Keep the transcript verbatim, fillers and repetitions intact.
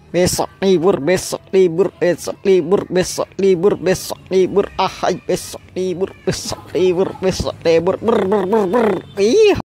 Besok libur, besok libur, besok libur, besok libur, besok libur, ahai besok libur, besok libur, besok libur, ber ber ber ber. Ih.